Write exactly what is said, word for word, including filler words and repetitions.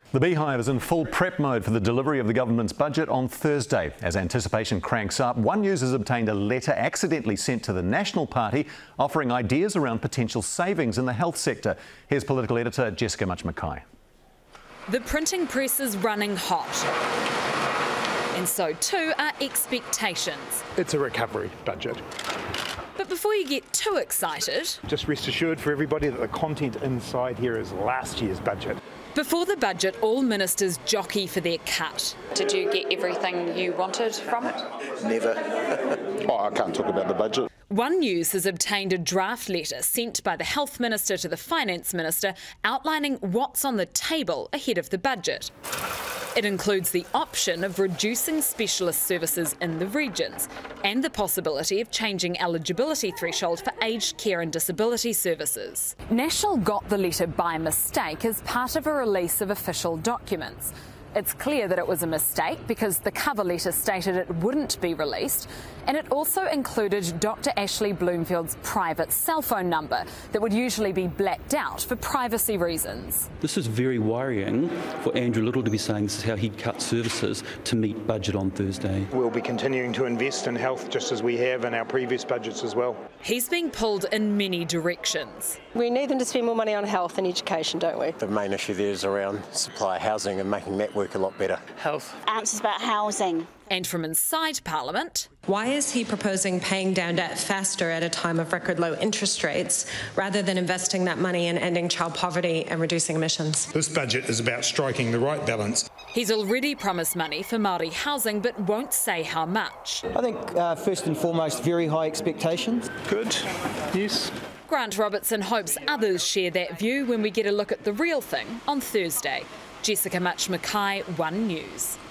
The Beehive is in full prep mode for the delivery of the government's budget on Thursday. As anticipation cranks up, One News has obtained a letter accidentally sent to the National Party offering ideas around potential savings in the health sector. Here's political editor Jessica Mackay. The printing press is running hot. And so too are expectations. It's a recovery budget. But before you get too excited... Just rest assured for everybody that the content inside here is last year's budget. Before the budget, all ministers jockey for their cut. Did you get everything you wanted from it? Never. Oh, I can't talk about the budget. One News has obtained a draft letter sent by the Health Minister to the Finance Minister outlining what's on the table ahead of the budget. It includes the option of reducing specialist services in the regions and the possibility of changing eligibility threshold for aged care and disability services. National got the letter by mistake as part of a release of official documents. It's clear that it was a mistake because the cover letter stated it wouldn't be released, and it also included Doctor Ashley Bloomfield's private cell phone number that would usually be blacked out for privacy reasons. This is very worrying for Andrew Little to be saying this is how he'd cut services to meet budget on Thursday. We'll be continuing to invest in health just as we have in our previous budgets as well. He's being pulled in many directions. We need them to spend more money on health and education, don't we? The main issue there is around supply housing and making that work a lot better. Health. Answers about housing. And from inside Parliament... Why is he proposing paying down debt faster at a time of record low interest rates rather than investing that money in ending child poverty and reducing emissions? This budget is about striking the right balance. He's already promised money for Māori housing but won't say how much. I think uh, first and foremost very high expectations. Good. Yes. Grant Robertson hopes others share that view when we get a look at the real thing on Thursday. Jessica Mackay, One News.